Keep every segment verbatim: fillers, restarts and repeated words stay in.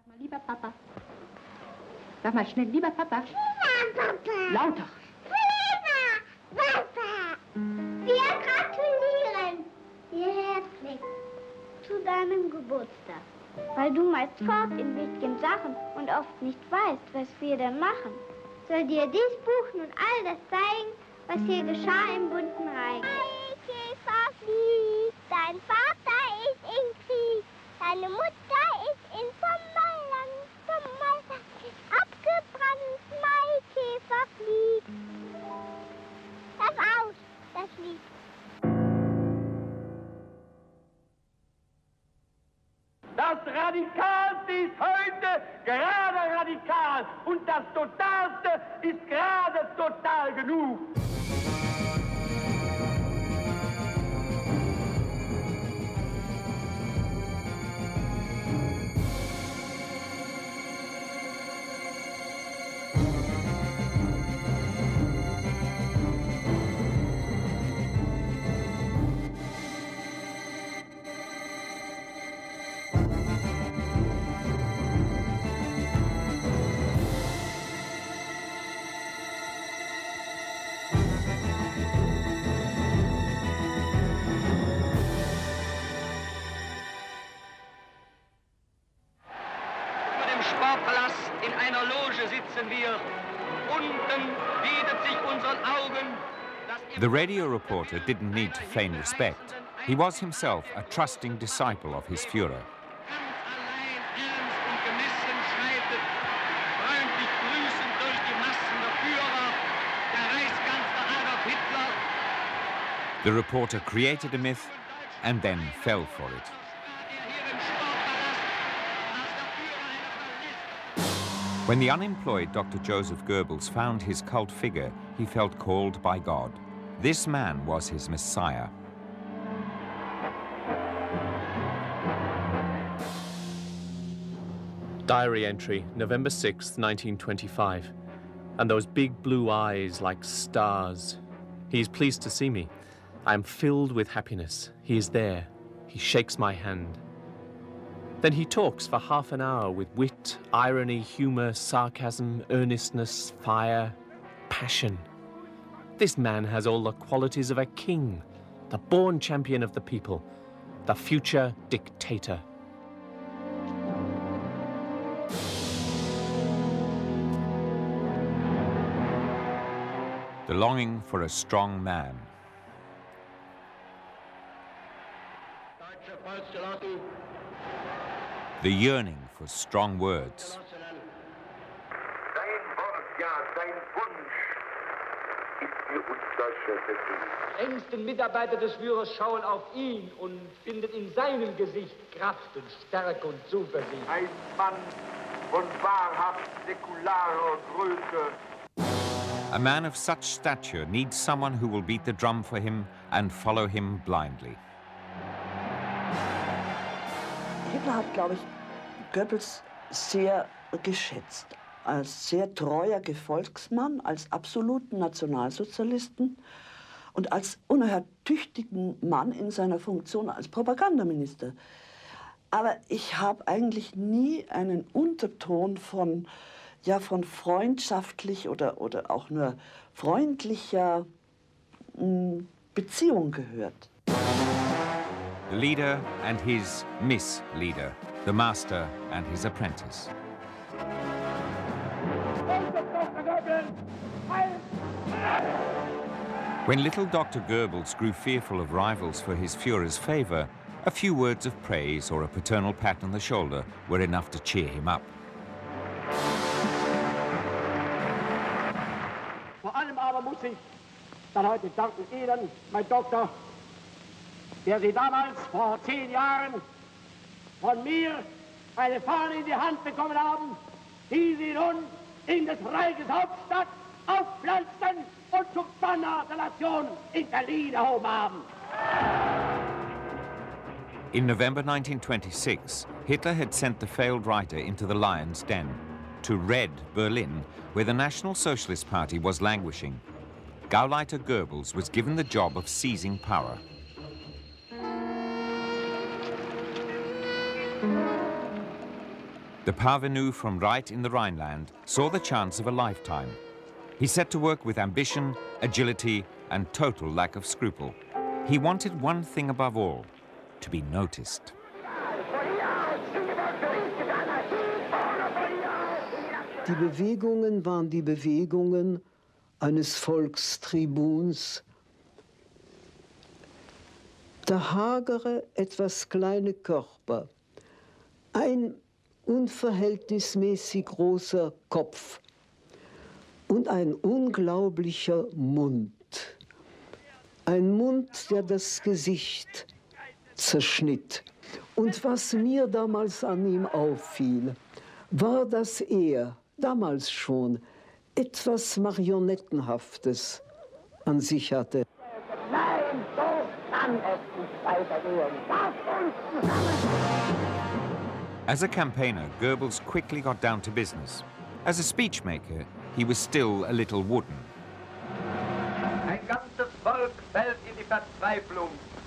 Lieber Papa. Sag mal schnell, lieber Papa. Lieber Papa. Lauter. Lieber Papa. Wir gratulieren dir herzlich zu deinem Geburtstag. Weil du meist fort in wichtigen Sachen und oft nicht weißt, was wir denn machen, soll dir dies Buch nun all das zeigen, was hier geschah im bunten Reich. Maikäfer fliegt, dein Vater ist im Krieg, deine Mutter ist in Pommerland, Pommerland abgebrannt, Maikäfer fliegt. Das aus, das Lied. Das Radikalste ist heute gerade radikal und das Totalste ist gerade total genug. In einer Loge sitzen wir. Unten bietet sich unseren Augen. The radio reporter didn't need to feign respect. He was himself a trusting disciple of his Führer. The reporter created a myth and then fell for it. When the unemployed Doctor Joseph Goebbels found his cult figure, he felt called by God. This man was his Messiah. Diary entry, November sixth, nineteen twenty-five. And those big blue eyes like stars. He is pleased to see me. I am filled with happiness. He is there. He shakes my hand. Then he talks for half an hour with wit, irony, humor, sarcasm, earnestness, fire, passion. This man has all the qualities of a king, the born champion of the people, the future dictator. The longing for a strong man. The yearning for strong words. Die engsten Mitarbeiter des Führers schauen auf ihn und finden in seinem Gesicht Kraft und Stärke und Zuversicht. Ein Mann von wahrhaft säkularer Größe. A man of such stature needs someone who will beat the drum for him and follow him blindly. Hitler hat, glaube ich, Goebbels sehr geschätzt. Als sehr treuer Gefolgsmann, als absoluten Nationalsozialisten und als unerhört tüchtigen Mann in seiner Funktion als Propagandaminister. Aber ich habe eigentlich nie einen Unterton von, ja, von freundschaftlich oder, oder auch nur freundlicher mh, Beziehung gehört. The leader and his misleader, the master and his apprentice. When little Doctor Goebbels grew fearful of rivals for his Führer's favor, a few words of praise or a paternal pat on the shoulder were enough to cheer him up. Vor allem aber muss ich dann heute danken Ihnen, mein Doktor, der Sie damals vor zehn Jahren von mir eine Fahne in die Hand bekommen haben, die Sie nun in des Reiches Hauptstadt aufpflanzten und zum Banner der Nation in Berlin erhoben haben. In November nineteen twenty-six, Hitler had sent the failed writer into the lion's den, to Red Berlin, where the National Socialist Party was languishing. Gauleiter Goebbels was given the job of seizing power. The parvenu from right in the Rhineland saw the chance of a lifetime. He set to work with ambition, agility, and total lack of scruple. He wanted one thing above all, to be noticed. Die Bewegungen waren die Bewegungen eines Volkstribuns. Der hagere, etwas kleine Körper, ein unverhältnismäßig großer Kopf und ein unglaublicher Mund. Ein Mund, der das Gesicht zerschnitt. Und was mir damals an ihm auffiel, war, dass er damals schon etwas Marionettenhaftes an sich hatte. Nein, so kann es nicht weitergehen. Lass uns zusammen! As a campaigner, Goebbels quickly got down to business. As a speechmaker, he was still a little wooden. Ein ganzes Volk fällt in die Verzweiflung.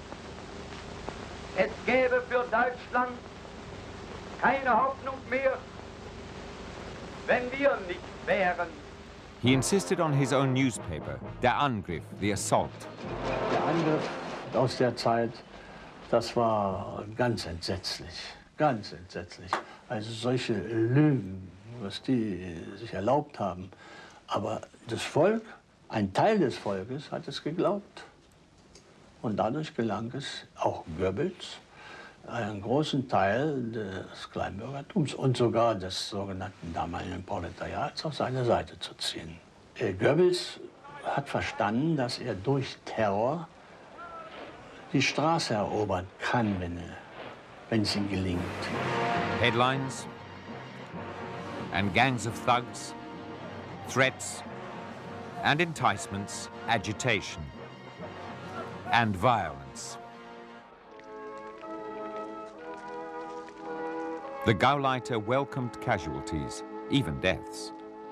Es gäbe für Deutschland keine Hoffnung mehr, wenn wir nicht wären. He insisted on his own newspaper, Der Angriff, the assault. Der Angriff aus der Zeit, das war ganz entsetzlich, ganz entsetzlich. Also solche Lügen, was die sich erlaubt haben. Aber das Volk, ein Teil des Volkes hat es geglaubt. Und dadurch gelang es auch Goebbels, einen großen Teil des Kleinbürgertums und sogar des sogenannten damaligen Proletariats auf seine Seite zu ziehen. Goebbels hat verstanden, dass er durch Terror die Straße erobern kann, wenn, er, wenn es ihm gelingt. Headlines and gangs of thugs, threats and enticements, agitation and violence. The Gauleiter welcomed casualties, even deaths.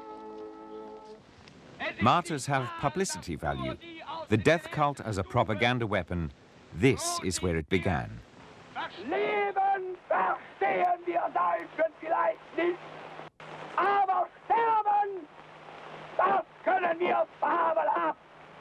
Martyrs have publicity value. The death cult as a propaganda weapon, this is where it began. Leben verstehen wir Deutschen vielleicht nicht, aber sterben, das können wir fabelhaft.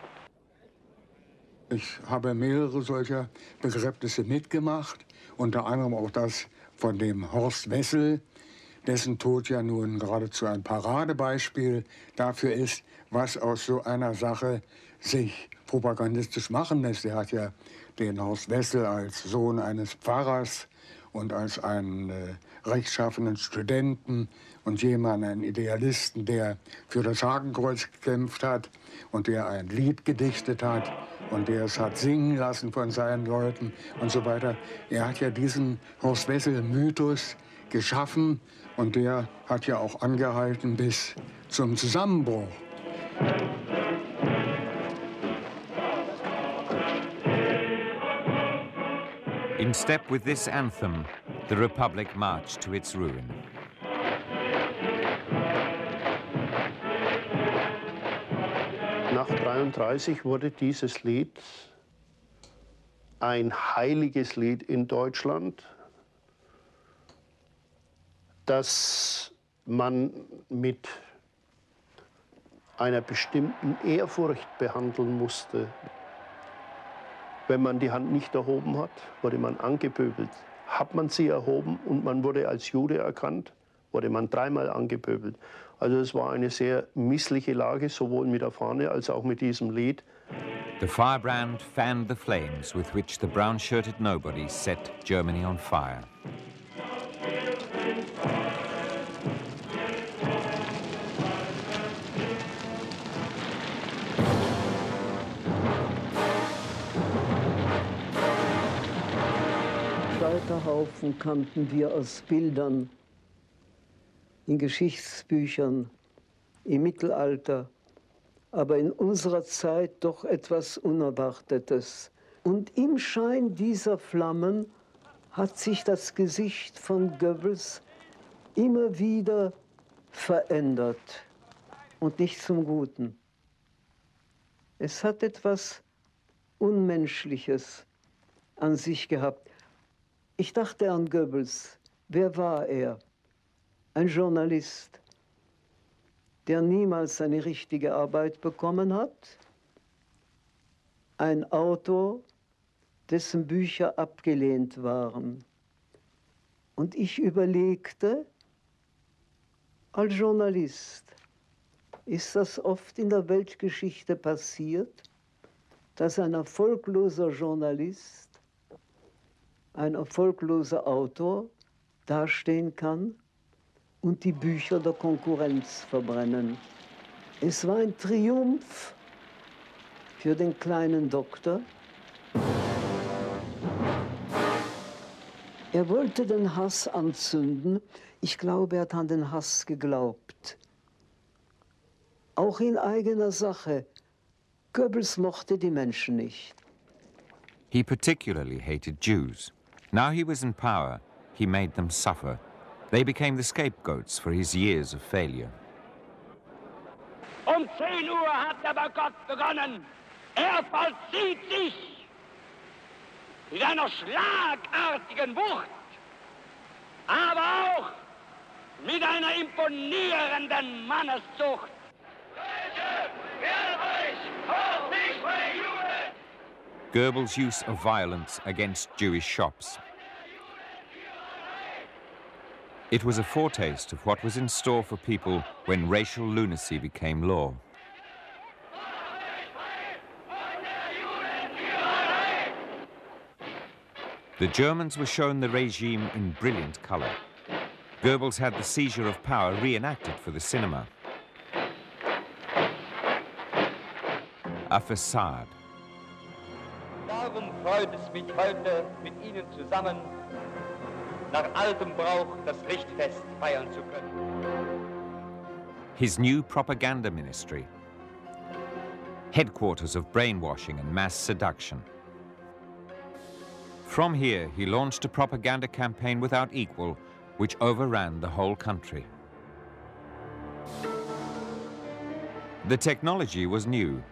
Ich habe mehrere solcher Begräbnisse mitgemacht, unter anderem auch das von dem Horst Wessel, dessen Tod ja nun geradezu ein Paradebeispiel dafür ist, was aus so einer Sache sich propagandistisch machen lässt. Er hat ja den Horst Wessel als Sohn eines Pfarrers und als einen äh, rechtschaffenen Studenten und jemanden, einen Idealisten, der für das Hakenkreuz gekämpft hat und der ein Lied gedichtet hat und der es hat singen lassen von seinen Leuten und so weiter. Er hat ja diesen Horst Wessel-Mythos geschaffen und der hat ja auch angehalten bis zum Zusammenbruch. In step with this anthem, the Republic marched to its ruin. Nach neunzehnhundertdreiunddreißig wurde dieses Lied ein heiliges Lied in Deutschland, das man mit einer bestimmten Ehrfurcht behandeln musste. Wenn man die Hand nicht erhoben hat, wurde man angepöbelt. Hat man sie erhoben und man wurde als Jude erkannt, wurde man dreimal angepöbelt. Also es war eine sehr missliche Lage, sowohl mit der Fahne als auch mit diesem Lied. The firebrand fanned the flames with which the brown-shirted nobodies set Germany on fire. Scheiterhaufen kannten wir aus Bildern, in Geschichtsbüchern, im Mittelalter, aber in unserer Zeit doch etwas Unerwartetes. Und im Schein dieser Flammen hat sich das Gesicht von Goebbels immer wieder verändert und nicht zum Guten. Es hat etwas Unmenschliches an sich gehabt. Ich dachte an Goebbels. Wer war er? ein Journalist, der niemals eine richtige Arbeit bekommen hat, ein Autor, dessen Bücher abgelehnt waren. Und ich überlegte, als Journalist, ist das oft in der Weltgeschichte passiert, dass ein erfolgloser Journalist, ein erfolgloser Autor dastehen kann und die Bücher der Konkurrenz verbrennen. Es war ein Triumph für den kleinen Doktor. Er wollte den Hass anzünden. Ich glaube, er hat an den Hass geglaubt. Auch in eigener Sache. Goebbels mochte die Menschen nicht. He particularly hated Jews. Now he was in power, he made them suffer. They became the scapegoats for his years of failure. Um zehn Uhr hat der Boykott begonnen. Er vollzieht sich mit einer schlagartigen Wucht, aber auch mit einer imponierenden Manneszucht. Goebbels' use of violence against Jewish shops. It was a foretaste of what was in store for people when racial lunacy became law. The Germans were shown the regime in brilliant color. Goebbels had the seizure of power reenacted for the cinema. A facade. Darum freut es mich heute, mit Ihnen zusammen nach altem Brauch das Richtfest feiern zu können. His new propaganda ministry. Headquarters of brainwashing and mass seduction. From here, he launched a propaganda campaign without equal, which overran the whole country. The technology was new.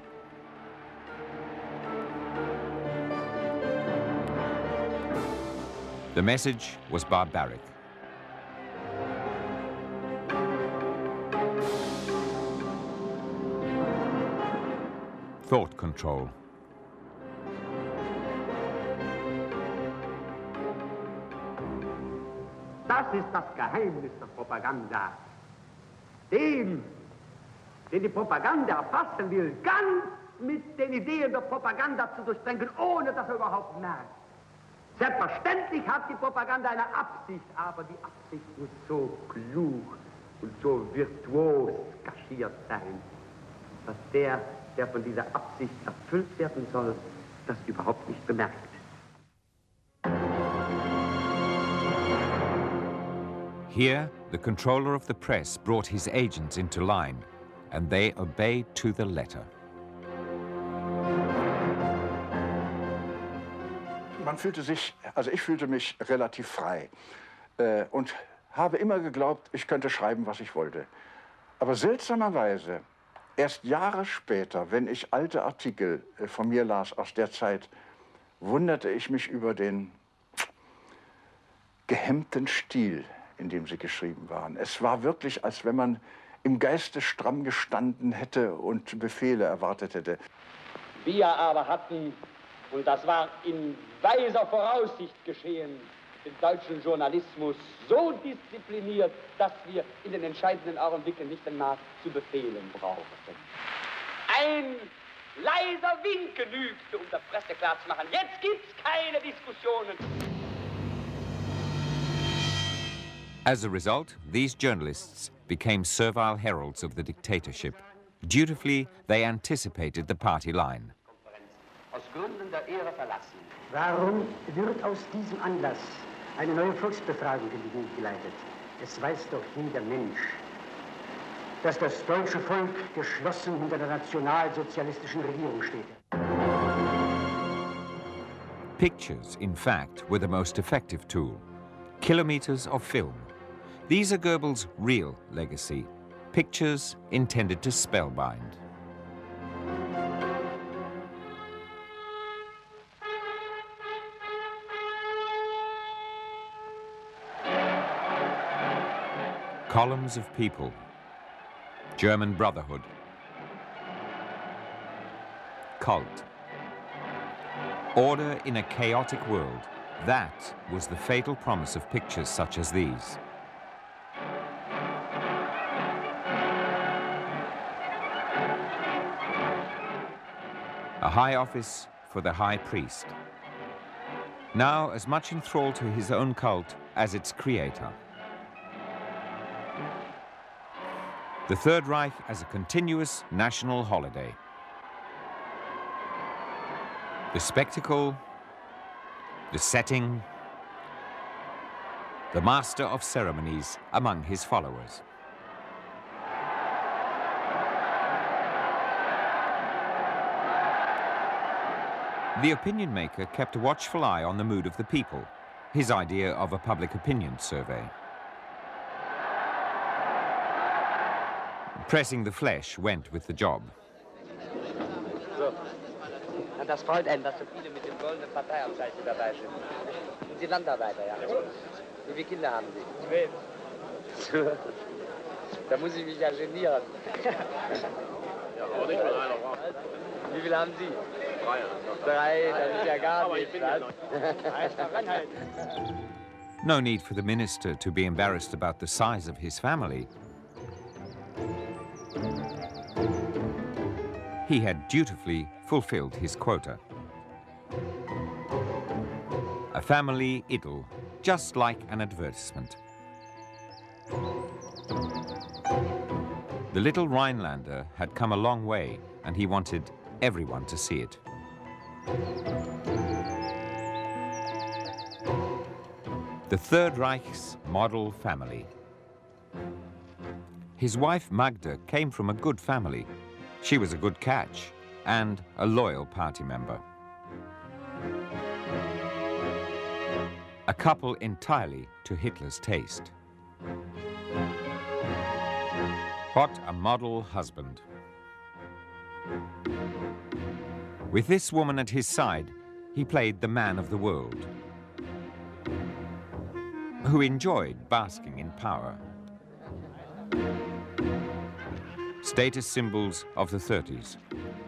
The message was barbaric. Thought control. Das ist das Geheimnis der Propaganda. Den, den die Propaganda erfassen will, ganz mit den Ideen der Propaganda zu durchdrängen, ohne dass er überhaupt merkt. Selbstverständlich hat die Propaganda eine Absicht, aber die Absicht muss so klug und so virtuos kaschiert sein, dass der, der von dieser Absicht erfüllt werden soll, das überhaupt nicht bemerkt. Here, the controller of the press brought his agents into line, and they obeyed to the letter. Man fühlte sich, also ich fühlte mich relativ frei äh, und habe immer geglaubt, ich könnte schreiben, was ich wollte. Aber seltsamerweise, erst Jahre später, wenn ich alte Artikel äh, von mir las aus der Zeit, wunderte ich mich über den gehemmten Stil, in dem sie geschrieben waren. Es war wirklich, als wenn man im Geiste stramm gestanden hätte und Befehle erwartet hätte. Wir aber hatten, und das war in weiser Voraussicht geschehen, den deutschen Journalismus so diszipliniert, dass wir in den entscheidenden Augenblicken nicht einmal zu befehlen brauchten. Ein leiser Wink genügte, um der Presse klarzumachen, jetzt gibt's keine Diskussionen. As a result, these journalists became servile heralds of the dictatorship. Dutifully, they anticipated the party line. Aus Gründen der Ehre verlassen. Warum wird aus diesem Anlass eine neue Volksbefragung in die Wege geleitet? Es weiß doch jeder Mensch, dass das deutsche Volk geschlossen hinter der nationalsozialistischen Regierung steht. Pictures, in fact, were the most effective tool. Kilometers of film. These are Goebbels' real legacy. Pictures intended to spellbind. Columns of people. German Brotherhood. Cult. Order in a chaotic world. That was the fatal promise of pictures such as these. A high office for the high priest. Now as much enthralled to his own cult as its creator. The Third Reich as a continuous national holiday. The spectacle, the setting, the master of ceremonies among his followers. The opinion maker kept a watchful eye on the mood of the people, his idea of a public opinion survey. Pressing the flesh went with the job. So. Und das freut einen, dass so viele mit dem goldenen Parteiabzeichen dabei sind. Und die Landarbeiter, ja. Wie viele Kinder haben Sie? Zwölf. Da muss ich mich ja genieren. Ja, aber nicht mit einer Frau. Wie viele haben Sie? Drei. Drei, das ist ja gar nichts. No need for the minister to be embarrassed about the size of his family. He had dutifully fulfilled his quota. A family idyll, just like an advertisement. The little Rhinelander had come a long way, and he wanted everyone to see it. The Third Reich's model family. His wife Magda came from a good family. She was a good catch and a loyal party member. A couple entirely to Hitler's taste. What a model husband. With this woman at his side, he played the man of the world, who enjoyed basking in power. Status symbols of the thirties.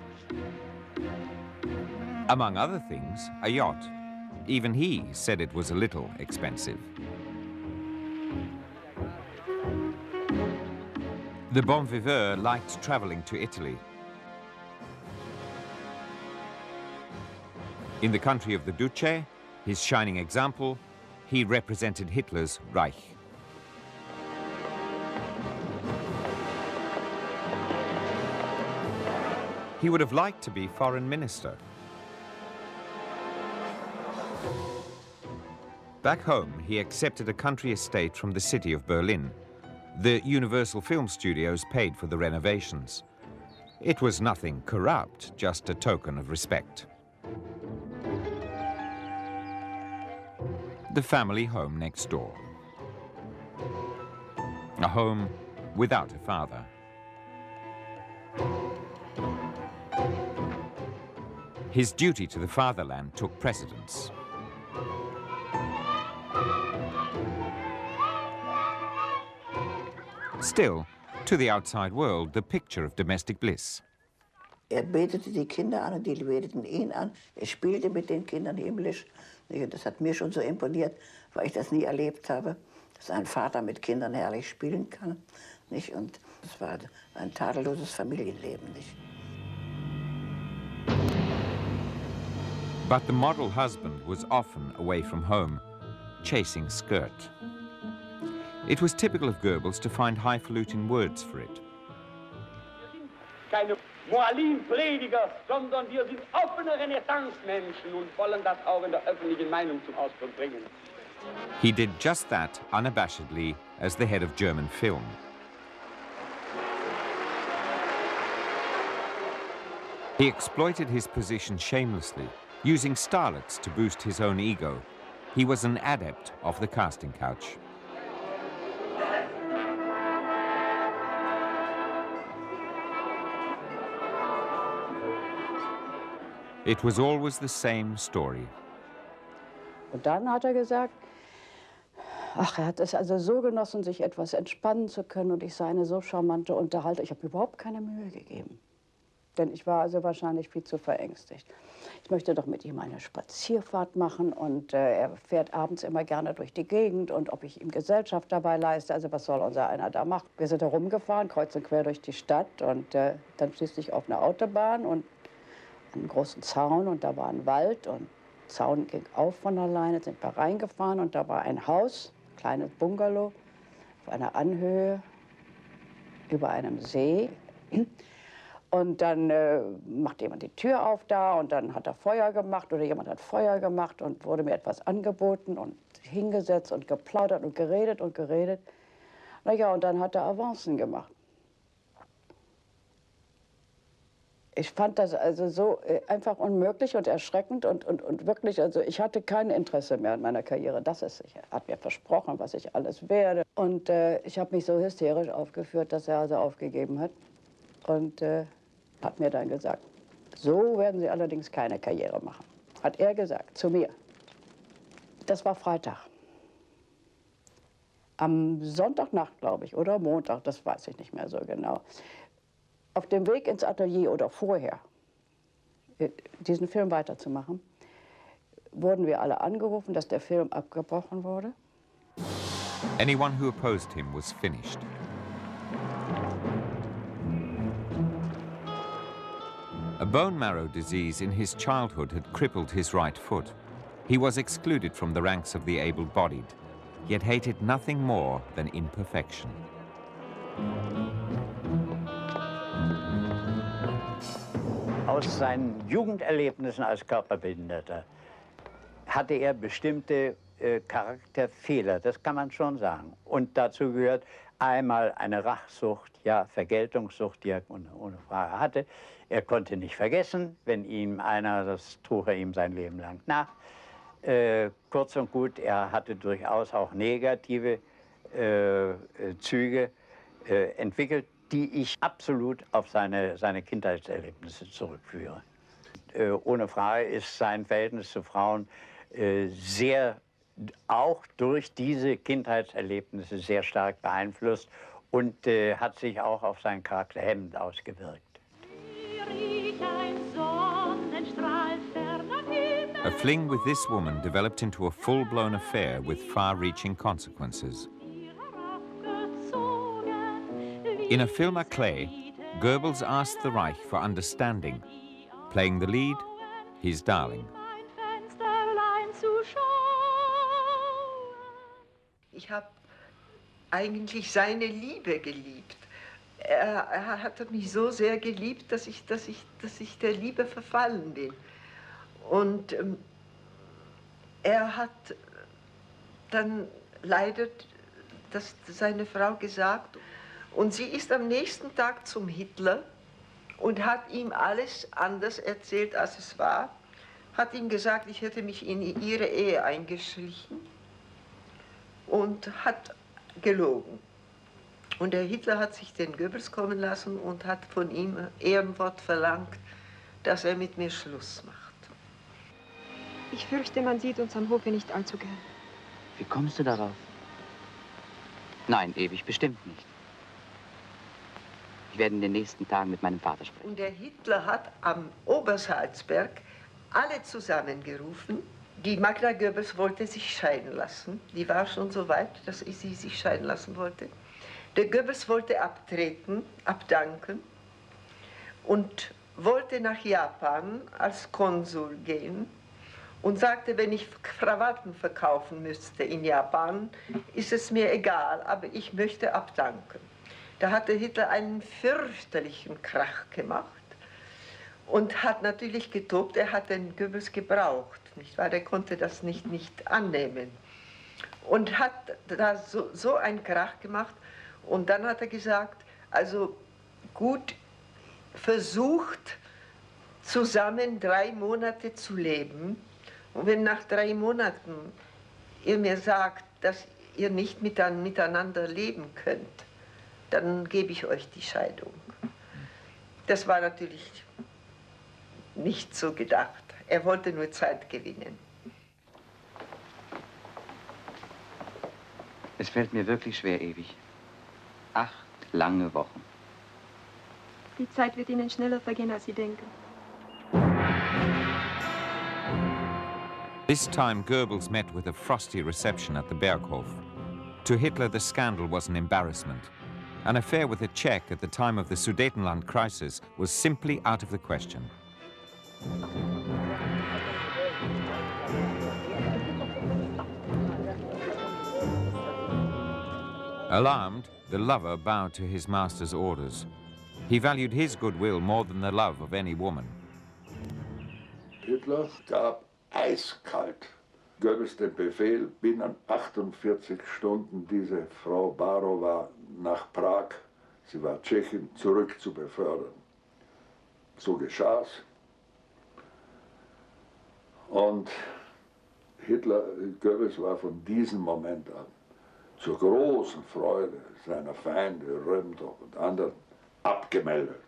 Among other things, a yacht. Even he said it was a little expensive. The bon viveur liked traveling to Italy. In the country of the Duce, his shining example, he represented Hitler's Reich. He would have liked to be foreign minister. Back home, he accepted a country estate from the city of Berlin. The Universal Film Studios paid for the renovations. It was nothing corrupt, just a token of respect. The family home next door. A home without a father. His duty to the fatherland took precedence. Still, to the outside world, the picture of domestic bliss. Er betete die Kinder an und die beteten ihn an. Er spielte mit den Kindern himmlisch. Das hat mir schon so imponiert, weil ich das nie erlebt habe, dass ein Vater mit Kindern herrlich spielen kann. Nicht? Und es war ein tadelloses Familienleben. Nicht? But the model husband was often away from home, chasing skirt. It was typical of Goebbels to find highfalutin words for it. Keine Moralinprediger, sondern wir sind offene Renaissance-Menschen und wollen das auch in der öffentlichen Meinung zum Ausdruck bringen. He did just that unabashedly as the head of German film. He exploited his position shamelessly, using starlets to boost his own ego. He was an adept of the casting couch. It was always the same story. Und dann hat er gesagt, ach, er hat es also so genossen, sich etwas entspannen zu können und ich sei eine so charmante Unterhalter. Ich habe überhaupt keine Mühe gegeben, denn ich war also wahrscheinlich viel zu verängstigt. Ich möchte doch mit ihm eine Spazierfahrt machen und äh, er fährt abends immer gerne durch die Gegend und ob ich ihm Gesellschaft dabei leiste, also was soll unser einer da machen? Wir sind herumgefahren, kreuz und quer durch die Stadt und äh, dann schließlich auf eine Autobahn und einen großen Zaun und da war ein Wald und der Zaun ging auf von alleine, sind wir reingefahren und da war ein Haus, ein kleines Bungalow auf einer Anhöhe über einem See. Und dann äh, macht jemand die Tür auf da und dann hat er Feuer gemacht oder jemand hat Feuer gemacht und wurde mir etwas angeboten und hingesetzt und geplaudert und geredet und geredet. Na ja, und dann hat er Avancen gemacht. Ich fand das also so äh, einfach unmöglich und erschreckend und, und, und wirklich, also ich hatte kein Interesse mehr an meiner Karriere, das ist sicher. Er hat mir versprochen, was ich alles werde. Und äh, ich habe mich so hysterisch aufgeführt, dass er also aufgegeben hat. Und äh, hat mir dann gesagt, so werden Sie allerdings keine Karriere machen. Hat er gesagt, zu mir. Das war Freitag. Am Sonntagnacht, glaube ich, oder Montag, das weiß ich nicht mehr so genau. Auf dem Weg ins Atelier oder vorher, diesen Film weiterzumachen, wurden wir alle angerufen, dass der Film abgebrochen wurde. Anyone who opposed him was finished. A bone marrow disease in his childhood had crippled his right foot. He was excluded from the ranks of the able-bodied, yet hated nothing more than imperfection. Aus seinen Jugenderlebnissen als Körperbehinderter hatte er bestimmte äh, Charakterfehler, das kann man schon sagen. Und dazu gehört einmal eine Rachsucht, ja, Vergeltungssucht, die er ohne, ohne Frage hatte. Er konnte nicht vergessen, wenn ihm einer, das trug er ihm sein Leben lang nach. Äh, kurz und gut, er hatte durchaus auch negative äh, Züge äh, entwickelt, die ich absolut auf seine, seine Kindheitserlebnisse zurückführe. Äh, ohne Frage ist sein Verhältnis zu Frauen äh, sehr, auch durch diese Kindheitserlebnisse sehr stark beeinflusst und äh, hat sich auch auf seinen Charakter hemmend ausgewirkt. A fling with this woman developed into a full-blown affair with far-reaching consequences. In a film à clé, Goebbels asked the Reich for understanding, playing the lead, his darling. Ich habe eigentlich seine Liebe geliebt. Er, er hat mich so sehr geliebt, dass ich, dass ich, dass ich der Liebe verfallen bin. Und ähm, er hat dann leider das seine Frau gesagt. Und sie ist am nächsten Tag zum Hitler und hat ihm alles anders erzählt, als es war. Hat ihm gesagt, ich hätte mich in ihre Ehe eingeschlichen und hat gelogen. Und der Hitler hat sich den Goebbels kommen lassen und hat von ihm Ehrenwort verlangt, dass er mit mir Schluss macht. Ich fürchte, man sieht uns am Hofe nicht allzu gern. Wie kommst du darauf? Nein, ewig bestimmt nicht. Ich werde in den nächsten Tagen mit meinem Vater sprechen. Und der Hitler hat am Obersalzberg alle zusammengerufen. Die Magda Goebbels wollte sich scheiden lassen. Die war schon so weit, dass sie sich scheiden lassen wollte. Der Goebbels wollte abtreten, abdanken und wollte nach Japan als Konsul gehen und sagte, wenn ich Krawatten verkaufen müsste in Japan, ist es mir egal, aber ich möchte abdanken. Da hatte Hitler einen fürchterlichen Krach gemacht und hat natürlich getobt, er hat den Goebbels gebraucht, nicht wahr? Der konnte das nicht, nicht annehmen und hat da so, so einen Krach gemacht und dann hat er gesagt, also gut, versucht zusammen drei Monate zu leben und wenn nach drei Monaten ihr mir sagt, dass ihr nicht miteinander leben könnt, dann gebe ich euch die Scheidung. Das war natürlich nicht so gedacht. Er wollte nur Zeit gewinnen. Es fällt mir wirklich schwer, ewig. Acht lange Wochen. Die Zeit wird Ihnen schneller vergehen, als Sie denken. This time Goebbels met with a frosty reception at the Berghof. To Hitler, the scandal was an embarrassment. An affair with a Czech at the time of the Sudetenland crisis was simply out of the question. Alarmed, the lover bowed to his master's orders. He valued his goodwill more than the love of any woman. Hitler gab eiskalt Goebbels den Befehl, binnen achtundvierzig Stunden diese Frau Barowa nach Prag, sie war Tschechin, zurück zu befördern. So geschah es. Und Hitler, Goebbels war von diesem Moment an zur großen Freude seiner Feinde, Römdorf und anderen, abgemeldet.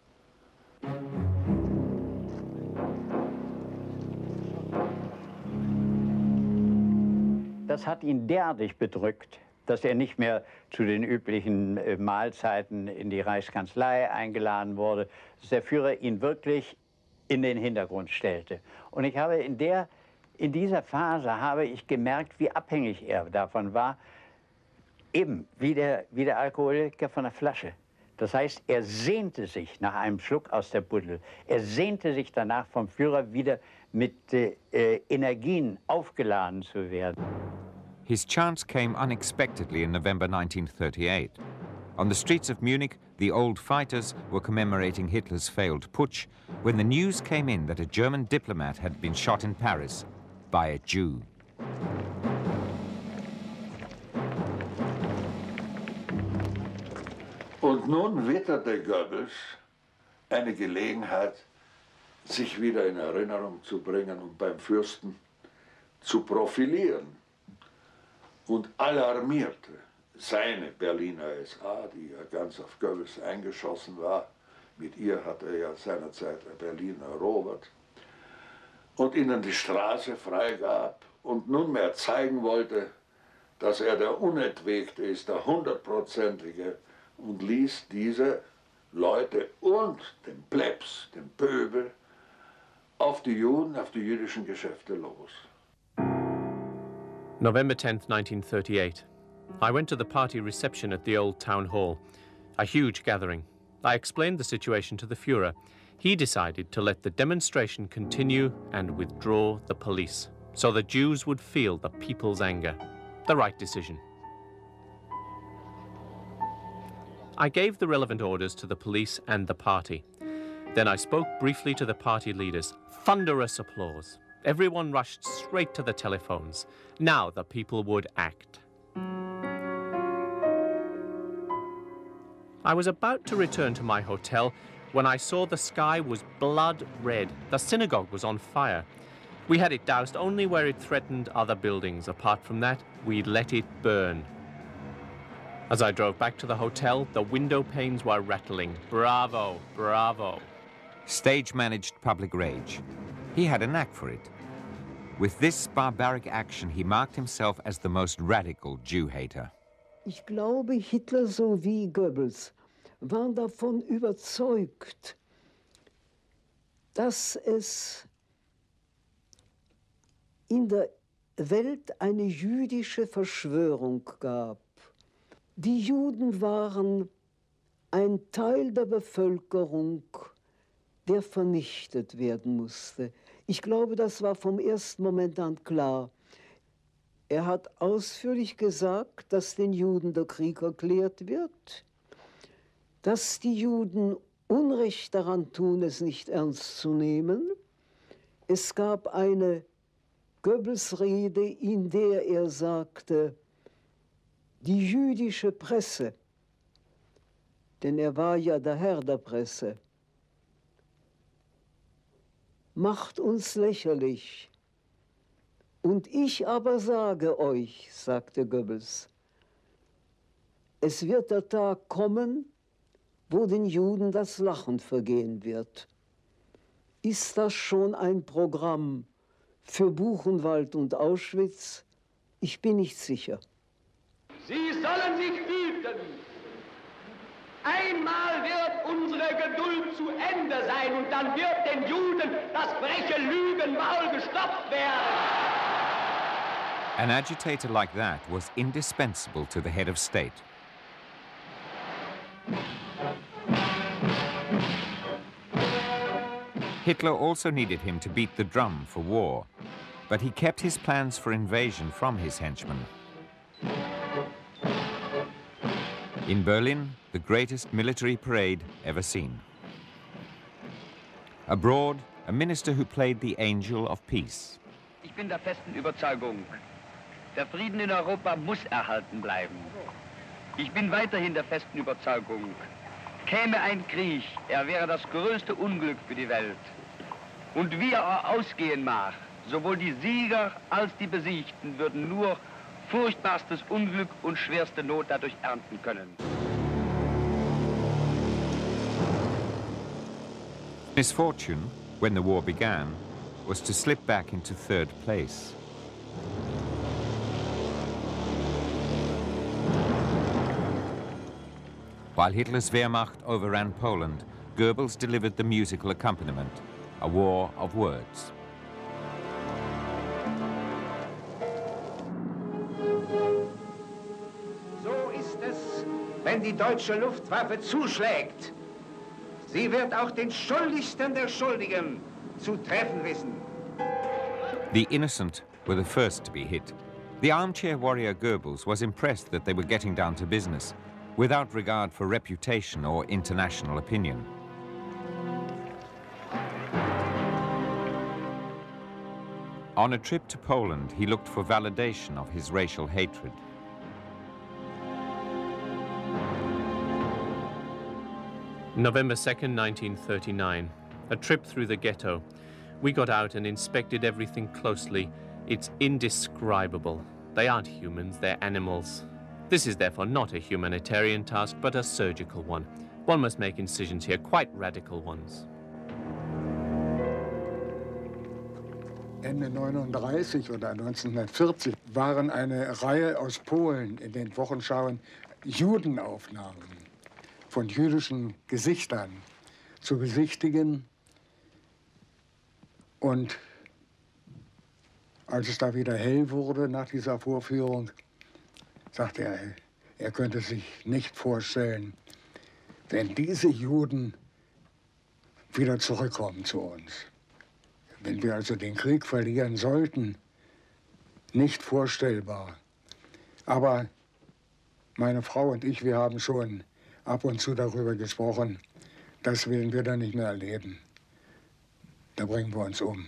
Das hat ihn derartig bedrückt, dass er nicht mehr zu den üblichen äh, Mahlzeiten in die Reichskanzlei eingeladen wurde, dass der Führer ihn wirklich in den Hintergrund stellte. Und ich habe in, der, in dieser Phase habe ich gemerkt, wie abhängig er davon war, eben wie der, wie der Alkoholiker von der Flasche. Das heißt, er sehnte sich nach einem Schluck aus der Buddel. Er sehnte sich danach, vom Führer wieder mit äh, Energien aufgeladen zu werden. His chance came unexpectedly in November nineteen thirty-eight. On the streets of Munich, the old fighters were commemorating Hitler's failed putsch when the news came in that a German diplomat had been shot in Paris by a Jew. Und nun witterte Goebbels eine Gelegenheit, sich wieder in Erinnerung zu bringen und beim Fürsten zu profilieren. Und alarmierte seine Berliner S A, die ja ganz auf Goebbels eingeschossen war. Mit ihr hatte er ja seinerzeit Berlin erobert. Und ihnen die Straße freigab und nunmehr zeigen wollte, dass er der Unentwegte ist, der Hundertprozentige, und ließ diese Leute und den Plebs, den Pöbel, auf die Juden, auf die jüdischen Geschäfte los. November tenth, nineteen thirty-eight. I went to the party reception at the old town hall, a huge gathering. I explained the situation to the Führer. He decided to let the demonstration continue and withdraw the police, so the Jews would feel the people's anger. The right decision. I gave the relevant orders to the police and the party. Then I spoke briefly to the party leaders. Thunderous applause. Everyone rushed straight to the telephones. Now the people would act. I was about to return to my hotel when I saw the sky was blood red. The synagogue was on fire. We had it doused only where it threatened other buildings. Apart from that, we let it burn. As I drove back to the hotel, the window panes were rattling. Bravo, bravo. Stage-managed public rage. He had a knack for it. With this barbaric action, he marked himself as the most radical Jew-hater. Ich glaube, Hitler sowie Goebbels waren davon überzeugt, dass es in der Welt eine jüdische Verschwörung gab. Die Juden waren ein Teil der Bevölkerung, der vernichtet werden musste. Ich glaube, das war vom ersten Moment an klar. Er hat ausführlich gesagt, dass den Juden der Krieg erklärt wird, dass die Juden Unrecht daran tun, es nicht ernst zu nehmen. Es gab eine Goebbels-Rede, in der er sagte, die jüdische Presse, denn er war ja der Herr der Presse, macht uns lächerlich. Und ich aber sage euch, sagte Goebbels, es wird der Tag kommen, wo den Juden das Lachen vergehen wird. Ist das schon ein Programm für Buchenwald und Auschwitz? Ich bin nicht sicher. Sie sollen sich hüten. Einmal wird unsere Geduld zu Ende sein und dann wird den Juden das freche Lügenmaul gestopft werden. An agitator like that was indispensable to the head of state. Hitler also needed him to beat the drum for war, but he kept his plans for invasion from his henchmen. In Berlin, the greatest military parade ever seen. Abroad, a minister who played the angel of peace. Ich bin der festen Überzeugung, der Frieden in Europa muss erhalten bleiben. Ich bin weiterhin der festen Überzeugung, käme ein Krieg, er wäre das größte Unglück für die Welt. Und wie er ausgehen mag, sowohl die Sieger als die Besiegten würden nur furchtbarstes Unglück und schwerste Not dadurch ernten können. Misfortune, when the war began, was to slip back into third place. While Hitler's Wehrmacht overran Poland, Goebbels delivered the musical accompaniment, a war of words. So ist es, wenn die deutsche Luftwaffe zuschlägt. Sie wird auch den Schuldigsten der Schuldigen zu treffen wissen. The innocent were the first to be hit. The armchair warrior Goebbels was impressed that they were getting down to business, without regard for reputation or international opinion. On a trip to Poland, he looked for validation of his racial hatred. November second, nineteen thirty-nine. A trip through the ghetto. We got out and inspected everything closely. It's indescribable. They aren't humans, they're animals. This is therefore not a humanitarian task, but a surgical one. One must make incisions here, quite radical ones. Ende neununddreißig oder neunzehnhundertvierzig waren eine Reihe aus Polen in den Wochenschauen Judenaufnahmen von jüdischen Gesichtern zu besichtigen. Und als es da wieder hell wurde nach dieser Vorführung, sagte er, er könnte sich nicht vorstellen, wenn diese Juden wieder zurückkommen zu uns. Wenn wir also den Krieg verlieren sollten, nicht vorstellbar. Aber meine Frau und ich, wir haben schon ab und zu darüber gesprochen, das werden wir dann nicht mehr erleben. Da bringen wir uns um.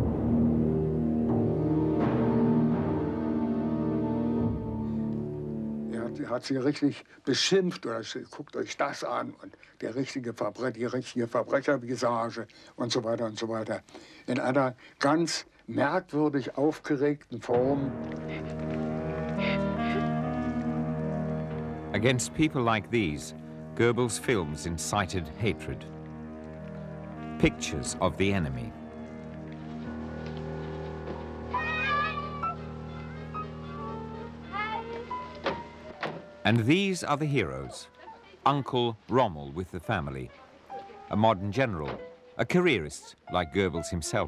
Er hat sie richtig beschimpft oder guckt euch das an und der richtige Verbrecher, die richtige Verbrechervisage und so weiter und so weiter. In einer ganz merkwürdig aufgeregten Form. Against people like these, Goebbels' films incited hatred. Pictures of the enemy. And these are the heroes. Uncle Rommel with the family. A modern general, a careerist like Goebbels himself.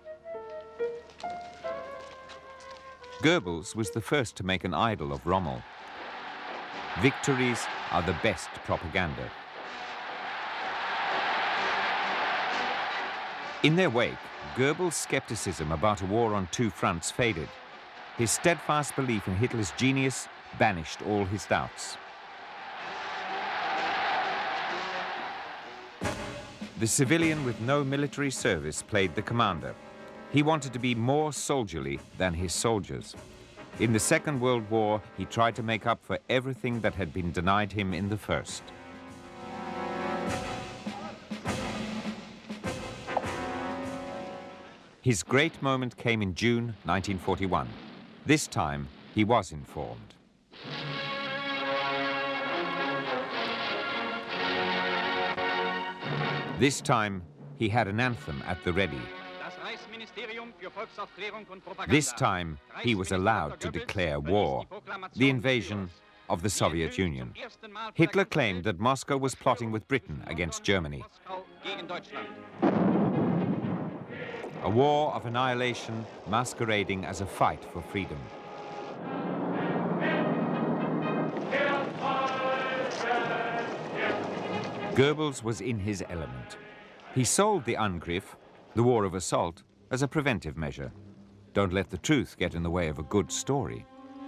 Goebbels was the first to make an idol of Rommel. Victories are the best propaganda. In their wake, Goebbels' skepticism about a war on two fronts faded. His steadfast belief in Hitler's genius banished all his doubts. The civilian with no military service played the commander. He wanted to be more soldierly than his soldiers. In the Second World War, he tried to make up for everything that had been denied him in the First. His great moment came in June nineteen forty-one. This time, he was informed. This time, he had an anthem at the ready. This time, he was allowed to declare war. The invasion of the Soviet Union. Hitler claimed that Moscow was plotting with Britain against Germany. A war of annihilation masquerading as a fight for freedom. Goebbels was in his element. He sold the Angriff, the war of assault, as a preventive measure. Don't let the truth get in the way of a good story.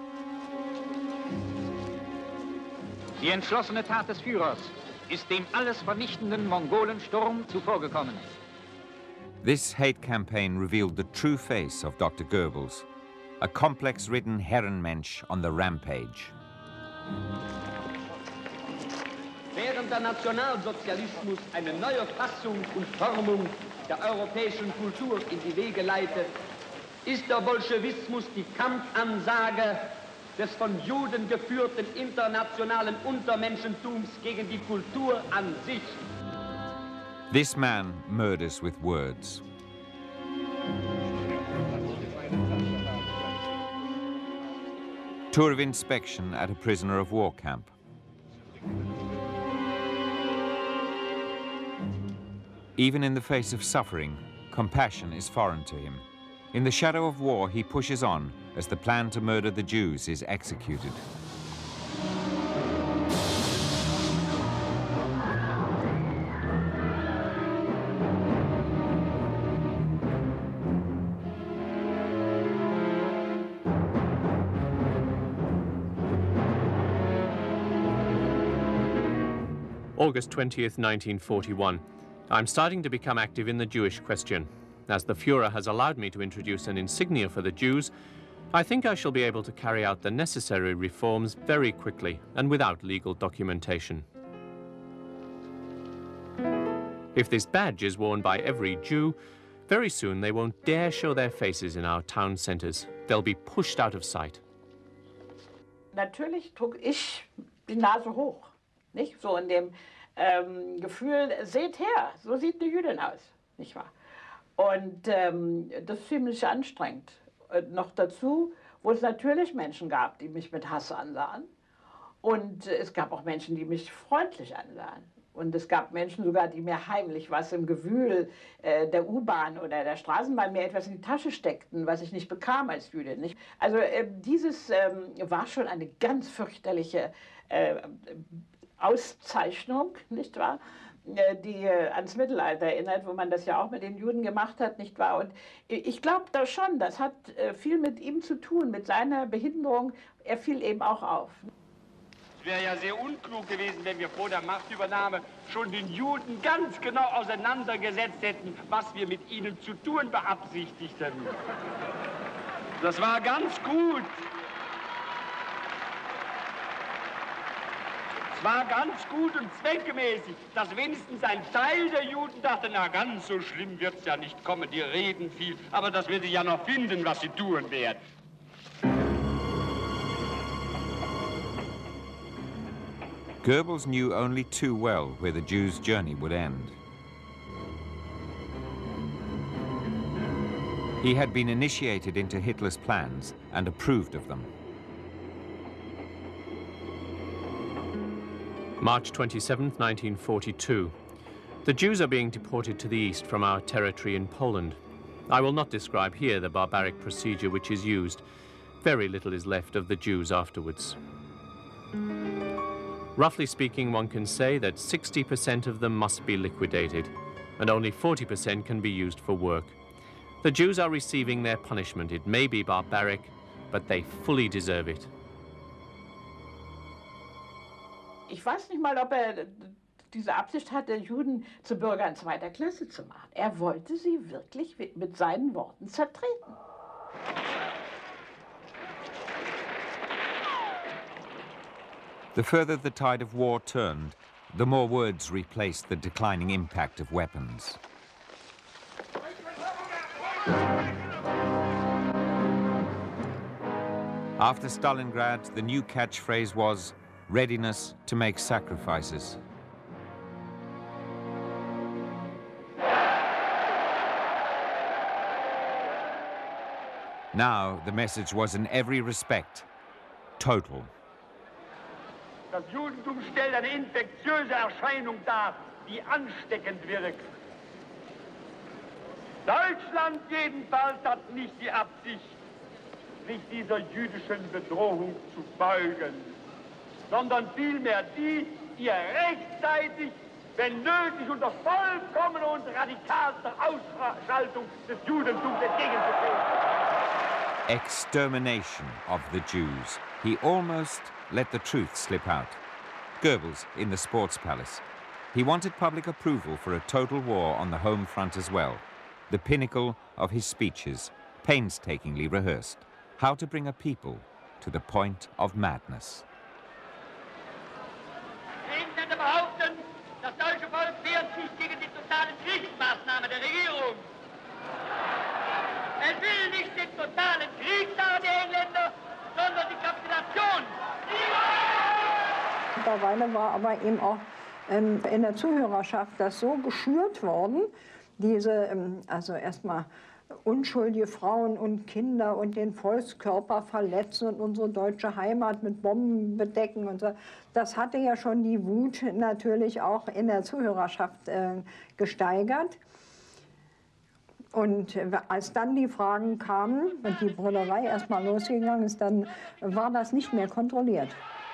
Die entschlossene Tat des Führers ist dem alles vernichtenden Mongolensturm zuvorgekommen. This hate campaign revealed the true face of Doctor Goebbels, a complex-ridden Herrenmensch on the rampage. Während der Nationalsozialismus eine neue Fassung und Formung der europäischen Kultur in die Wege leitet, ist der Bolschewismus die Kampfansage des von Juden geführten internationalen Untermenschentums gegen die Kultur an sich. This man murders with words. Tour of inspection at a prisoner of war camp. Even in the face of suffering, compassion is foreign to him. In the shadow of war, he pushes on as the plan to murder the Jews is executed. August twentieth, nineteen forty-one. I'm starting to become active in the Jewish question. As the Führer has allowed me to introduce an insignia for the Jews, I think I shall be able to carry out the necessary reforms very quickly and without legal documentation. If this badge is worn by every Jew, very soon they won't dare show their faces in our town centers. They'll be pushed out of sight. Natürlich trug ich die Nase hoch, nicht? So in dem ähm, Gefühl, seht her, so sieht eine Jüdin aus, nicht wahr? Und ähm, das ist ziemlich anstrengend. Und noch dazu, wo es natürlich Menschen gab, die mich mit Hass ansahen. Und es gab auch Menschen, die mich freundlich ansahen. Und es gab Menschen sogar, die mir heimlich was im Gewühl äh, der U-Bahn oder der Straßenbahn mir etwas in die Tasche steckten, was ich nicht bekam als Jüdin. Nicht? Also äh, dieses ähm, war schon eine ganz fürchterliche äh, Auszeichnung, nicht wahr? Die äh, ans Mittelalter erinnert, wo man das ja auch mit den Juden gemacht hat, nicht wahr? Und ich glaube da schon, das hat äh, viel mit ihm zu tun, mit seiner Behinderung. Er fiel eben auch auf. Es wäre ja sehr unklug gewesen, wenn wir vor der Machtübernahme schon den Juden ganz genau auseinandergesetzt hätten, was wir mit ihnen zu tun beabsichtigten. Das war ganz gut. Es war ganz gut und zweckmäßig, dass wenigstens ein Teil der Juden dachte, na ganz so schlimm wird's ja nicht kommen, die reden viel, aber das wird sie ja noch finden, was sie tun werden. Goebbels knew only too well where the Jews' journey would end. He had been initiated into Hitler's plans and approved of them. March twenty-seventh, nineteen forty-two. The Jews are being deported to the east from our territory in Poland. I will not describe here the barbaric procedure which is used. Very little is left of the Jews afterwards. Roughly speaking, one can say that sixty percent of them must be liquidated, and only forty percent can be used for work. The Jews are receiving their punishment. It may be barbaric, but they fully deserve it. Ich weiß nicht mal, ob er diese Absicht hatte, Juden zu Bürgern zweiter Klasse zu machen. Er wollte sie wirklich mit seinen Worten zertreten. The further the tide of war turned, the more words replaced the declining impact of weapons. After Stalingrad, the new catchphrase was readiness to make sacrifices. Now the message was in every respect total. Das Judentum stellt eine infektiöse Erscheinung dar, die ansteckend wirkt. Deutschland jedenfalls hat nicht die Absicht, sich dieser jüdischen Bedrohung zu beugen, sondern vielmehr die, ihr rechtzeitig, wenn nötig, unter vollkommener und radikalster Ausschaltung des Judentums entgegenzutreten. Extermination of the Jews. He almost let the truth slip out. Goebbels in the Sports Palace. He wanted public approval for a total war on the home front as well. The pinnacle of his speeches, painstakingly rehearsed. How to bring a people to the point of madness. Engländer behaupten, das deutsche Volk wehrt sich gegen die totalen Kriegsmaßnahmen der Regierung. Es will nicht den totalen Krieg, sagen die Engländer, sondern die Kapitulation. Mittlerweile war aber eben auch ähm, in der Zuhörerschaft das so geschürt worden, diese, ähm, also erstmal unschuldige Frauen und Kinder und den Volkskörper verletzen und unsere deutsche Heimat mit Bomben bedecken und so. Das hatte ja schon die Wut natürlich auch in der Zuhörerschaft äh, gesteigert. Und als dann die Fragen kamen und die Brüllerei erstmal losgegangen ist, dann war das nicht mehr kontrolliert.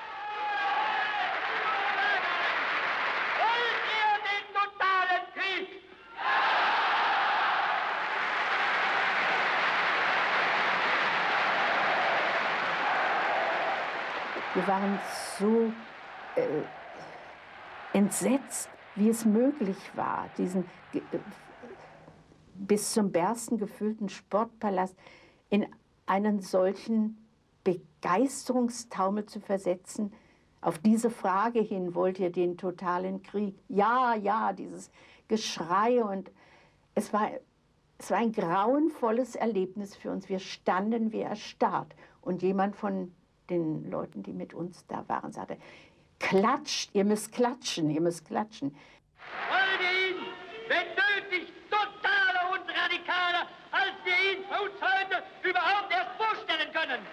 Wir waren so äh, entsetzt, wie es möglich war, diesen äh, bis zum Bersten gefüllten Sportpalast in einen solchen Begeisterungstaumel zu versetzen. Auf diese Frage hin, wollt ihr den totalen Krieg? Ja, ja, dieses Geschrei. Und es war, es war ein grauenvolles Erlebnis für uns. Wir standen wie erstarrt. Und jemand von den Leuten, die mit uns da waren, sagte, klatscht, ihr müsst klatschen, ihr müsst klatschen. Wollen wir ihn, wenn nötig, totaler und radikaler, als wir ihn für uns heute überhaupt erst vorstellen können.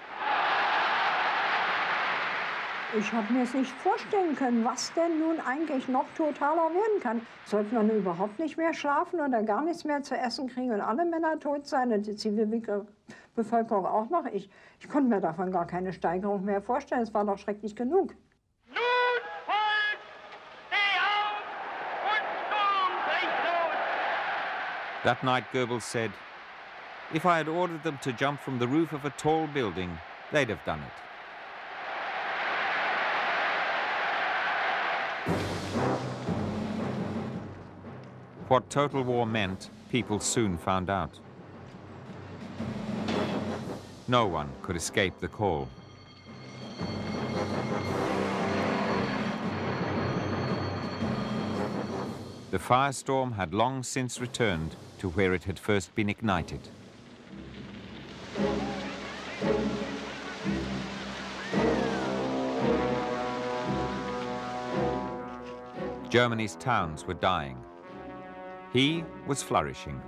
Ich habe mir es nicht vorstellen können, was denn nun eigentlich noch totaler werden kann. Sollte man überhaupt nicht mehr schlafen oder gar nichts mehr zu essen kriegen und alle Männer tot sein und die Zivilbevölkerung auch noch? Ich, ich konnte mir davon gar keine Steigerung mehr vorstellen. Es war doch schrecklich genug. Nun, Volk, steh auf und Sturm bricht los! That night, Goebbels said, if I had ordered them to jump from the roof of a tall building, they'd have done it. What total war meant, people soon found out. No one could escape the call. The firestorm had long since returned to where it had first been ignited. Germany's towns were dying. He was flourishing.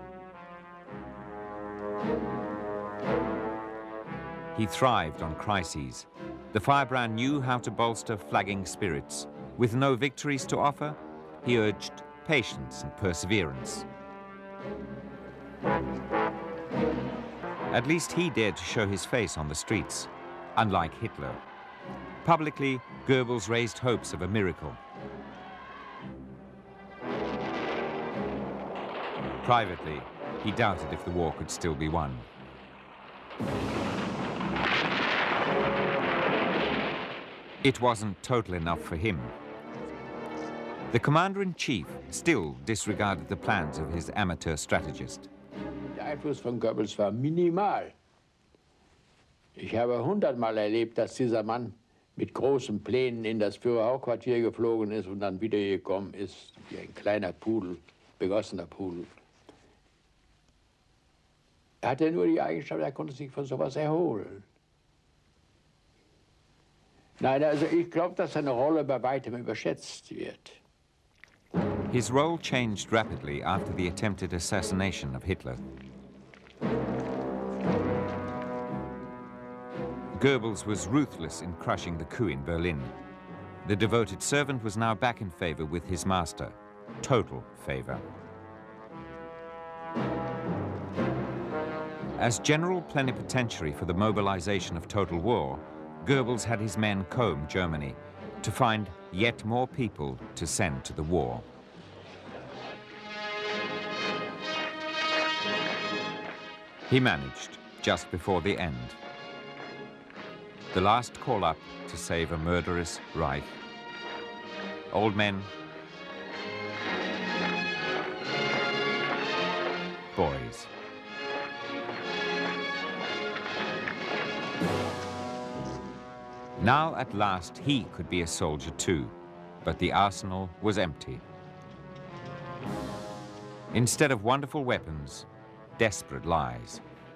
He thrived on crises. The firebrand knew how to bolster flagging spirits. With no victories to offer, he urged patience and perseverance. At least he dared to show his face on the streets, unlike Hitler. Publicly, Goebbels raised hopes of a miracle. Privately, he doubted if the war could still be won. It wasn't total enough for him. The commander-in-chief still disregarded the plans of his amateur strategist. Der Einfluss von Goebbels war minimal. Ich habe hundertmal erlebt, dass dieser Mann mit großen Plänen in das Führerhauptquartier geflogen ist und dann wiedergekommen ist, wie ein kleiner Pudel, begossener Pudel. Er hatte nur die Eigenschaft, er konnte sich von sowas erholen. Nein, also ich glaube, dass seine Rolle bei weitem überschätzt wird. His role changed rapidly after the attempted assassination of Hitler. Goebbels was ruthless in crushing the coup in Berlin. The devoted servant was now back in favor with his master, total favor. As general plenipotentiary for the mobilization of total war, Goebbels had his men comb Germany to find yet more people to send to the war. He managed just before the end. The last call up to save a murderous Reich. Old men, boys. Now at last he could be a soldier too, but the arsenal was empty. Instead of wonderful weapons, desperate lies.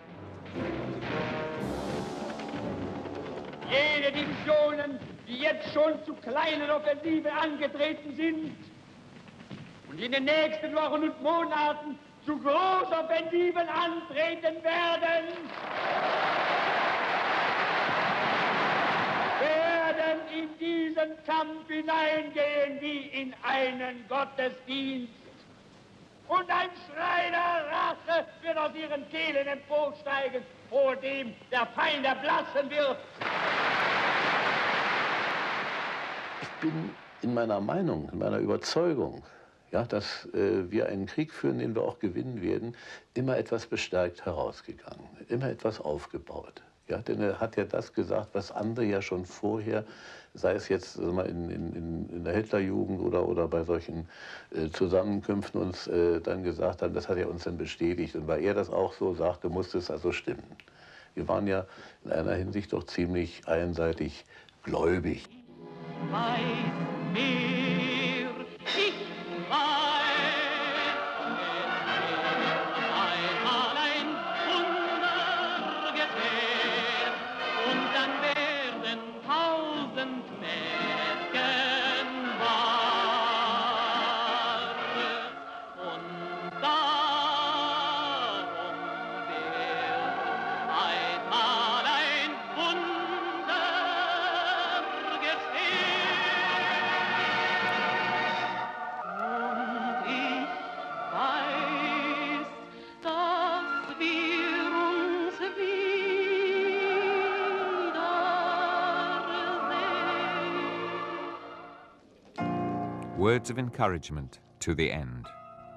Jene Divisionen, die jetzt schon zu kleinen Offensive angetreten sind und in den nächsten Wochen und Monaten zu Großoffensiven antreten werden, werden in diesen Kampf hineingehen wie in einen Gottesdienst. Und ein Schrei der Rache wird aus ihren Kehlen emporsteigen, vor dem der Feind erblassen wird. Ich bin in meiner Meinung, in meiner Überzeugung, ja, dass äh, wir einen Krieg führen, den wir auch gewinnen werden, immer etwas bestärkt herausgegangen, immer etwas aufgebaut. Ja, denn er hat ja das gesagt, was andere ja schon vorher, sei es jetzt also mal in, in, in der Hitlerjugend oder, oder bei solchen äh, Zusammenkünften uns äh, dann gesagt haben, das hat er uns dann bestätigt. Und weil er das auch so sagte, musste es also stimmen. Wir waren ja in einer Hinsicht doch ziemlich einseitig gläubig. Weiß mir, ich weiß. Words of encouragement to the end.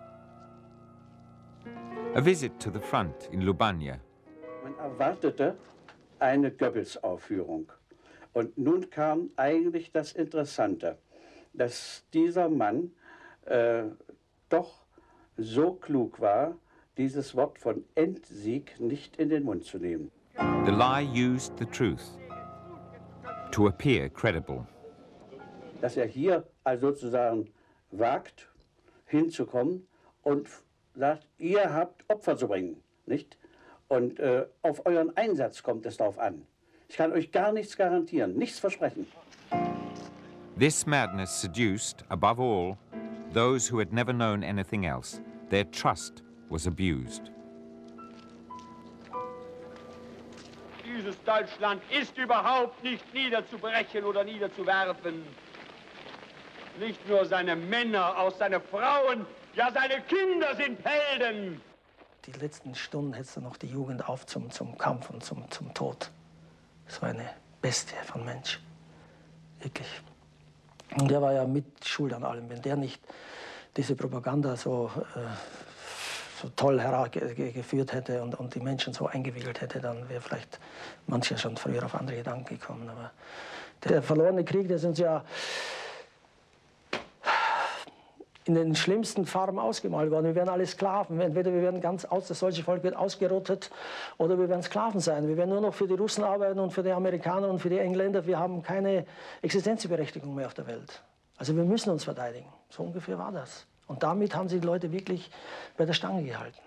A visit to the front in Lubania. Man erwartete eine Goebbels-Aufführung. Und nun kam eigentlich das Interessante, dass dieser Mann äh, doch so klug war, dieses Wort von Endsieg nicht in den Mund zu nehmen. The lie used the truth to appear credible. Dass er hier also sozusagen wagt, hinzukommen und sagt, ihr habt Opfer zu bringen, nicht? Und äh, auf euren Einsatz kommt es darauf an. Ich kann euch gar nichts garantieren, nichts versprechen. This madness seduced, above all, those who had never known anything else. Their trust was abused. Dieses Deutschland ist überhaupt nicht niederzubrechen oder niederzuwerfen. Nicht nur seine Männer, auch seine Frauen, ja seine Kinder sind Helden. Die letzten Stunden hetzte noch die Jugend auf zum, zum Kampf und zum, zum Tod. Das war eine Bestie von Mensch, wirklich. Und der war ja mit schuld an allem. Wenn der nicht diese Propaganda so, äh, so toll herausgeführt hätte und, und die Menschen so eingewickelt hätte, dann wäre vielleicht mancher schon früher auf andere Gedanken gekommen. Aber der verlorene Krieg, der sind ja in den schlimmsten Farben ausgemalt worden. Wir werden alle Sklaven. Entweder wir werden ganz aus, das deutsche Volk wird ausgerottet, oder wir werden Sklaven sein. Wir werden nur noch für die Russen arbeiten und für die Amerikaner und für die Engländer. Wir haben keine Existenzberechtigung mehr auf der Welt. Also wir müssen uns verteidigen. So ungefähr war das. Und damit haben sie die Leute wirklich bei der Stange gehalten.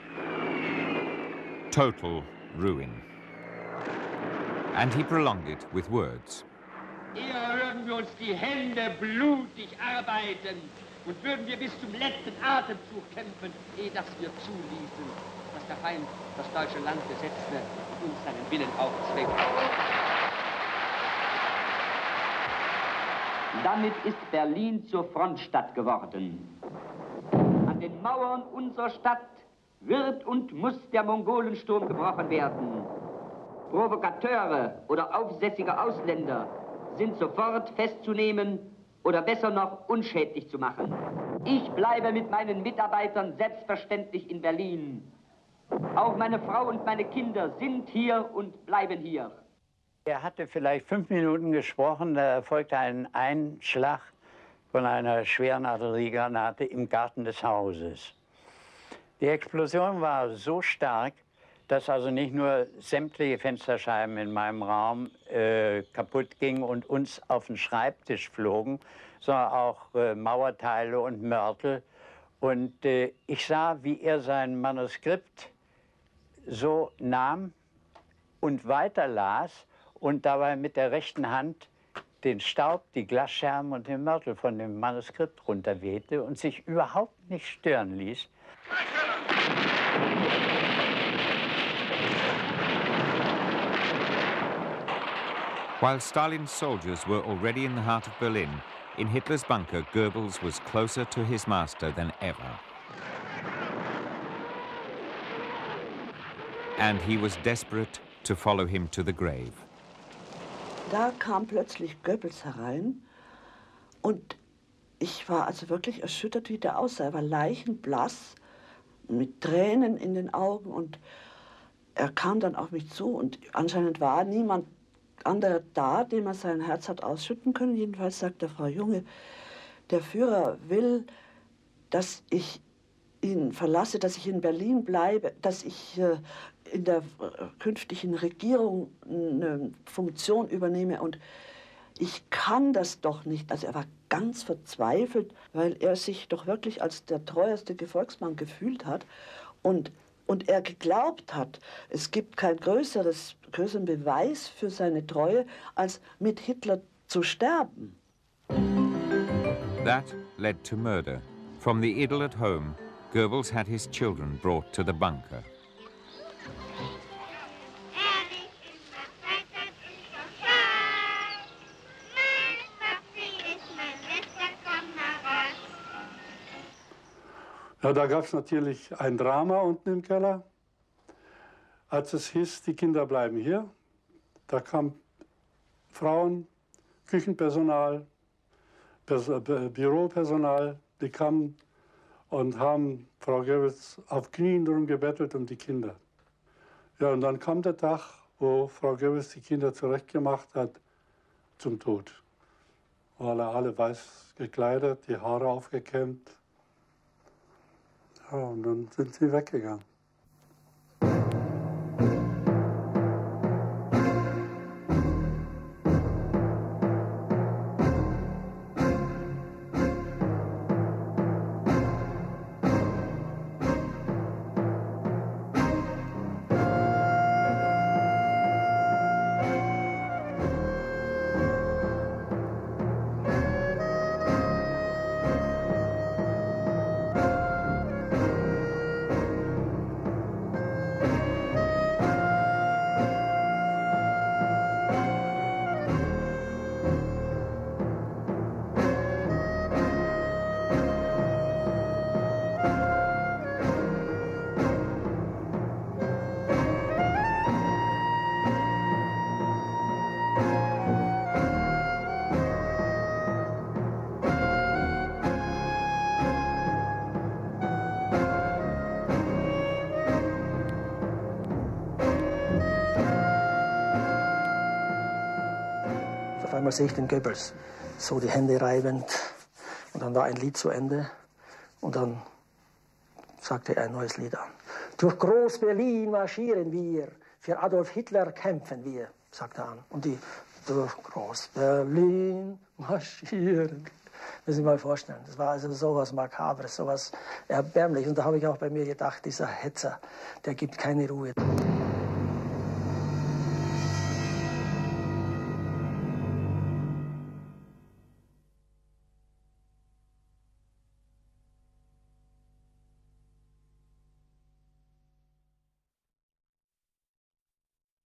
Total ruin. And he prolonged it with words. Eher würden wir uns die Hände blutig arbeiten und würden wir bis zum letzten Atemzug kämpfen, ehe dass wir zuließen, dass der Feind das deutsche Land besetzte und uns seinen Willen aufzwängte. Damit ist Berlin zur Frontstadt geworden. An den Mauern unserer Stadt wird und muss der Mongolensturm gebrochen werden. Provokateure oder aufsässige Ausländer sind sofort festzunehmen oder besser noch unschädlich zu machen. Ich bleibe mit meinen Mitarbeitern selbstverständlich in Berlin. Auch meine Frau und meine Kinder sind hier und bleiben hier. Er hatte vielleicht fünf Minuten gesprochen, da erfolgte ein Einschlag von einer schweren Artilleriegranate im Garten des Hauses. Die Explosion war so stark, dass also nicht nur sämtliche Fensterscheiben in meinem Raum äh, kaputt gingen und uns auf den Schreibtisch flogen, sondern auch äh, Mauerteile und Mörtel. Und äh, ich sah, wie er sein Manuskript so nahm und weiterlas und dabei mit der rechten Hand den Staub, die Glasscherben und den Mörtel von dem Manuskript runterwehte und sich überhaupt nicht stören ließ. While Stalin's soldiers were already in the heart of Berlin, in Hitler's bunker, Goebbels was closer to his master than ever. And he was desperate to follow him to the grave. Da kam plötzlich Goebbels herein und ich war also wirklich erschüttert, wie der aussah. Er war leichenblass, mit Tränen in den Augen und er kam dann auf mich zu und anscheinend war niemand anderer da, dem er sein Herz hat ausschütten können. Jedenfalls sagte Frau Junge, der Führer will, dass ich ihn verlasse, dass ich in Berlin bleibe, dass ich äh, in der äh, künftigen Regierung eine Funktion übernehme und ich kann das doch nicht. Also er war ganz verzweifelt, weil er sich doch wirklich als der treueste Gefolgsmann gefühlt hat und, und er geglaubt hat, es gibt kein größeres, größeren Beweis für seine Treue, als mit Hitler zu sterben. That led to murder. From the idyll at home, Goebbels had his children brought to the bunker. Ja, da gab es natürlich ein Drama unten im Keller. Als es hieß, die Kinder bleiben hier, da kamen Frauen, Küchenpersonal, Pers Büropersonal, die kamen und haben Frau Goebbels auf Knien drum gebettelt um die Kinder. Ja, und dann kam der Tag, wo Frau Goebbels die Kinder zurechtgemacht hat zum Tod. Alle, alle weiß gekleidet, die Haare aufgekämmt. Ja, und dann sind sie weggegangen. Einmal sehe ich den Goebbels, so die Hände reibend. Und dann war ein Lied zu Ende. Und dann sagte er ein neues Lied an. Durch Groß-Berlin marschieren wir, für Adolf Hitler kämpfen wir, sagte er an. Und die, durch Groß-Berlin marschieren. Das müssen Sie mal vorstellen. Das war also sowas Makabres, sowas Erbärmliches. Und da habe ich auch bei mir gedacht, dieser Hetzer, der gibt keine Ruhe.